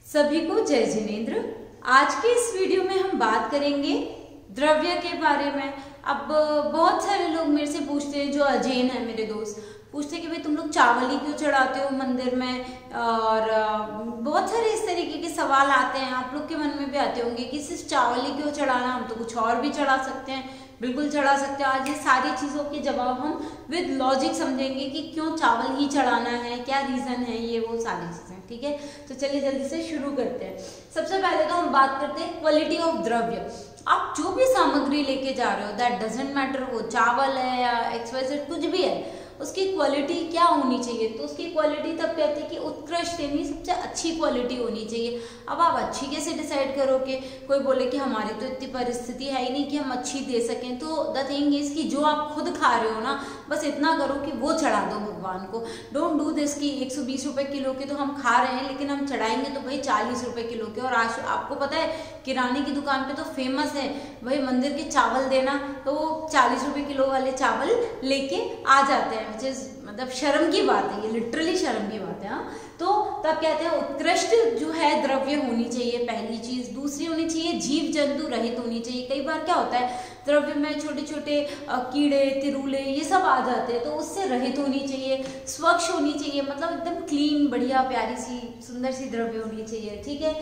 सभी को जय जिनेंद्र। आज के इस वीडियो में हम बात करेंगे द्रव्य के बारे में। अब बहुत सारे लोग मेरे से पूछते हैं, जो अजैन है मेरे दोस्त, पूछते हैं कि भाई तुम लोग चावल ही क्यों चढ़ाते हो मंदिर में, और बहुत सारे इस तरीके के सवाल आते हैं। आप लोग के मन में भी आते होंगे कि सिर्फ चावल ही क्यों चढ़ाना, हम तो कुछ और भी चढ़ा सकते हैं। बिल्कुल चढ़ा सकते हो। आज ये सारी चीज़ों के जवाब हम विद लॉजिक समझेंगे कि क्यों चावल ही चढ़ाना है, क्या रीज़न है, ये वो सारी चीज़ें। ठीक है, तो चलिए जल्दी से शुरू करते हैं। सबसे पहले तो हम बात करते हैं क्वालिटी ऑफ द्रव्य। आप जो भी सामग्री लेके जा रहे हो, दैट डजंट मैटर, वो चावल है या XYZ कुछ भी है, उसकी क्वालिटी क्या होनी चाहिए। तो उसकी क्वालिटी तब कहते हैं कि उत्कृष्ट यानी सबसे अच्छी क्वालिटी होनी चाहिए। अब आप अच्छी कैसे डिसाइड करोगे? कोई बोले कि हमारी तो इतनी परिस्थिति है ही नहीं कि हम अच्छी दे सकें, तो द थिंग इज कि जो आप खुद खा रहे हो ना, बस इतना करो कि वो चढ़ा दो भगवान को। डोंट डू दिस कि 120 रुपए किलो के तो हम खा रहे हैं, लेकिन हम चढ़ाएंगे तो भाई 40 रुपए किलो के। और आज आपको पता है किराने की दुकान पे तो फेमस है भाई मंदिर के चावल देना, तो वो 40 रुपए किलो वाले चावल लेके आ जाते हैं। मतलब शर्म की बात है, ये लिटरली शर्म की बात है। हाँ, तो तब कहते हैं उत्कृष्ट जो है द्रव्य होनी चाहिए, पहली चीज। दूसरी होनी चाहिए जीव जंतु रहित होनी चाहिए। कई बार क्या होता है द्रव्य में छोटे छोटे कीड़े तिरुले ये सब आ जाते हैं, तो उससे रहित होनी चाहिए। स्वच्छ होनी चाहिए, मतलब एकदम क्लीन बढ़िया प्यारी सी सुंदर सी द्रव्य होनी चाहिए। ठीक है,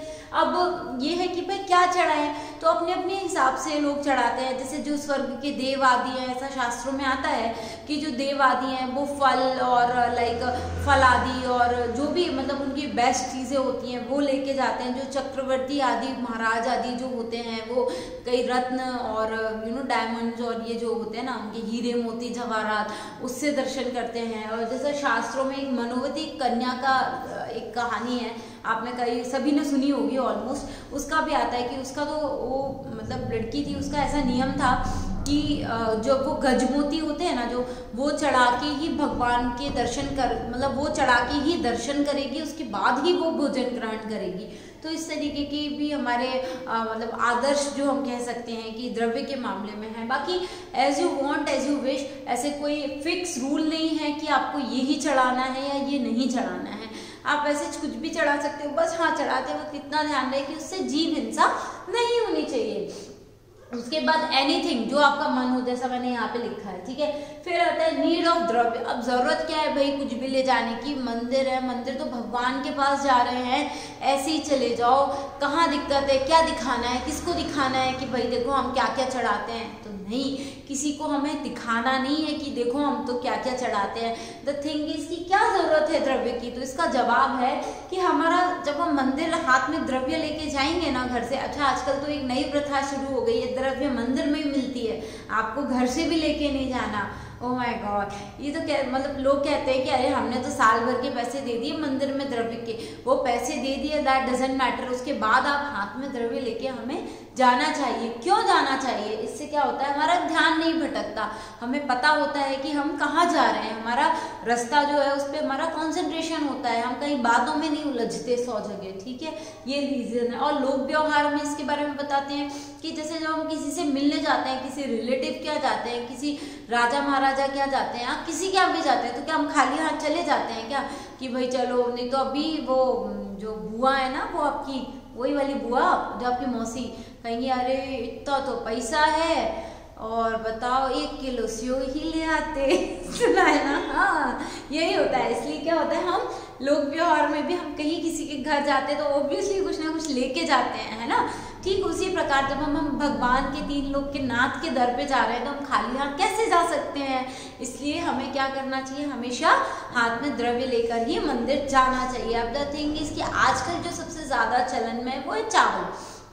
अब ये है कि भाई क्या चढ़ाएं, तो अपने अपने हिसाब से लोग चढ़ाते हैं। जैसे जो स्वर्ग के देव आदि हैं, ऐसा शास्त्रों में आता है कि जो देव आदि हैं वो फल और लाइक फल आदि और जो भी मतलब उनकी बेस्ट चीज़ें होती हैं वो लेके जाते हैं। जो चक्रवर्ती आदि महाराज आदि जो होते हैं वो कई रत्न और डायमंड्स और ये जो होते हैं ना उनके हीरे मोती जवाहरात, उससे दर्शन करते हैं। और जैसे शास्त्रों में एक मनोवती कन्या का एक कहानी है, आपने कई सभी ने सुनी होगी ऑलमोस्ट। उसका भी आता है कि उसका तो वो मतलब लड़की थी, उसका ऐसा नियम था कि जो वो गजमोती होते हैं ना, जो वो चढ़ा के ही भगवान के दर्शन कर मतलब वो चढ़ा के ही दर्शन करेगी, उसके बाद ही वो भोजन ग्रहण करेगी। तो इस तरीके की भी हमारे मतलब आदर्श जो हम कह सकते हैं कि द्रव्य के मामले में है। बाकी as you want as you wish, ऐसे कोई फिक्स रूल नहीं है कि आपको यही चढ़ाना है या ये नहीं चढ़ाना है। आप ऐसे कुछ भी चढ़ा सकते हो, बस हाँ चढ़ाते वक्त इतना ध्यान रहे कि उससे जीव हिंसा नहीं होनी चाहिए। उसके बाद एनीथिंग जो आपका मन हो, जैसा मैंने यहाँ पे लिखा है। ठीक है, फिर आता है नीड ऑफ द्रव्य। अब जरूरत क्या है भाई कुछ भी ले जाने की, मंदिर है, मंदिर तो भगवान के पास जा रहे हैं, ऐसे ही चले जाओ। कहाँ दिक्कत है, क्या दिखाना है, किसको दिखाना है कि भाई देखो हम क्या क्या चढ़ाते हैं? तो नहीं, किसी को हमें दिखाना नहीं है कि देखो हम तो क्या क्या चढ़ाते हैं। द थिंग इज कि क्या जरूरत है द्रव्य की? तो इसका जवाब है कि हमारा जब हम मंदिर हाथ में द्रव्य लेके जाएंगे ना घर से, अच्छा आजकल तो एक नई प्रथा शुरू हो गई है, द्रव्य मंदिर में ही मिलती है, आपको घर से भी लेके नहीं जाना। ओह माय गॉड, ये तो क्या मतलब लोग कहते हैं कि अरे हमने तो साल भर के पैसे दे दिए मंदिर में द्रव्य के, वो पैसे दे दिए, दैट डजंट मैटर, उसके बाद आप हाथ में द्रव्य लेके हमें जाना चाहिए। क्यों जाना चाहिए? इससे क्या होता है हमारा ध्यान नहीं भटकता, हमें पता होता है कि हम कहाँ जा रहे हैं, हमारा रास्ता जो है उस पर हमारा कॉन्सेंट्रेशन होता है, हम कहीं बातों में नहीं उलझते 100 जगह। ठीक है, ये रीजन है। और लोक व्यवहार में इसके बारे में बताते हैं कि जैसे जब हम किसी से मिलने जाते हैं, किसी रिलेटिव क्या जाते हैं, किसी राजा महाराजा क्या जाते हैं, आप किसी क्या भी जाते हैं, तो क्या हम खाली हाथ चले जाते हैं क्या कि भाई चलो? नहीं तो अभी वो जो बुआ है ना, वो आपकी वही वाली बुआ जो आपकी मौसी कहेंगी अरे इतना तो पैसा है और बताओ 1 किलो सेव ही ले आते। सुना है ना? हाँ, यही होता है। इसलिए क्या होता है हम लोक व्यवहार में भी हम कहीं किसी के घर जाते हैं तो ऑब्वियसली कुछ ना कुछ लेके जाते हैं, है ना? ठीक उसी प्रकार जब हम भगवान के 3 लोग के नाथ के दर पे जा रहे हैं तो हम खाली हाथ कैसे जा सकते हैं? इसलिए हमें क्या करना चाहिए, हमेशा हाथ में द्रव्य लेकर ही मंदिर जाना चाहिए। अब द थिंग इज कि आजकल जो सबसे ज्यादा चलन में है वो है चावल,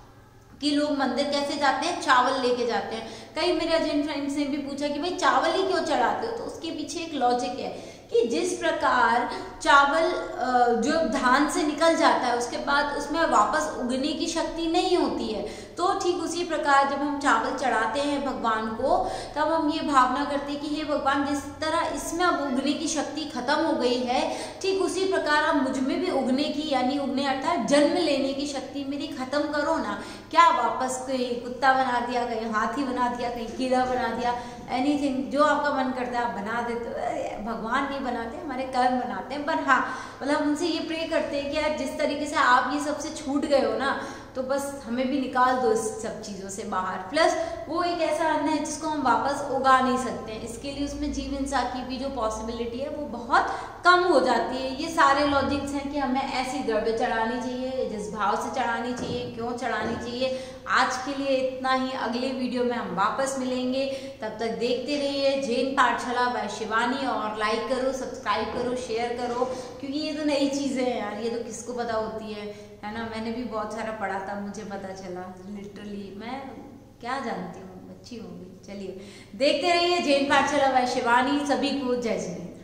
कि लोग मंदिर कैसे जाते हैं, चावल लेके जाते हैं। कई मेरे अजैन फ्रेंड्स ने भी पूछा कि भाई चावल ही क्यों चढ़ाते हो? तो उसके पीछे एक लॉजिक है कि जिस प्रकार चावल जो धान से निकल जाता है उसके बाद उसमें वापस उगने की शक्ति नहीं होती है, तो ठीक उसी प्रकार जब हम चावल चढ़ाते हैं भगवान को, तब हम ये भावना करते हैं कि हे भगवान, जिस तरह इसमें अब उगने की शक्ति खत्म हो गई है, ठीक उसी प्रकार अब मुझ में भी उगने की यानी उगने अर्थात जन्म लेने की शक्ति मेरी खत्म करो ना। क्या वापस कहीं कुत्ता बना दिया, कहीं हाथी बना दिया, कहीं कीड़ा बना दिया? एनीथिंग जो आपका मन करता है आप बना देते हो। भगवान नहीं बनाते, हमारे कर्म बनाते हैं। पर हाँ, मतलब उनसे ये प्रे करते हैं कि यार जिस तरीके से आप ये सबसे छूट गए हो ना, तो बस हमें भी निकाल दो इस सब चीज़ों से बाहर। प्लस वो एक ऐसा अन्न है जिसको हम वापस उगा नहीं सकते हैं, इसके लिए उसमें जीव हिंसा की भी जो पॉसिबिलिटी है वो बहुत कम हो जाती है। ये सारे लॉजिक्स हैं कि हमें ऐसी द्रव्य चढ़ानी चाहिए, जिस भाव से चढ़ानी चाहिए, क्यों चढ़ानी चाहिए। आज के लिए इतना ही, अगले वीडियो में हम वापस मिलेंगे। तब तक देखते रहिए जैन पाठशाला बाय शिवानी, और लाइक करो, सब्सक्राइब करो, शेयर करो, क्योंकि ये तो नई चीज़ें हैं यार, ये तो किसको पता होती है ना। मैंने भी बहुत सारा पढ़ा था, मुझे पता चला, लिटरली मैं क्या जानती हूँ, बच्ची होंगी। चलिए देखते रहिए जैन पाठशाला बाय शिवानी। सभी को जय जिनेंद्र।